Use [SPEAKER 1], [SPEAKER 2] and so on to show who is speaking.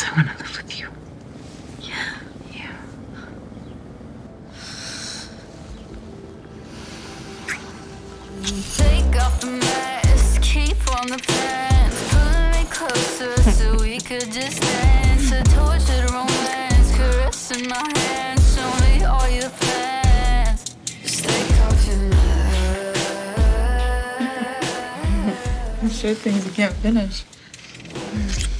[SPEAKER 1] I want to live with you.
[SPEAKER 2] Yeah.
[SPEAKER 1] Yeah.
[SPEAKER 3] Take off the mask, keep on the pants, pulling me closer so we could just dance. A tortured romance, caressing my hands, show me all your plans. Just take off your mask.
[SPEAKER 1] I'm sure things you can't finish.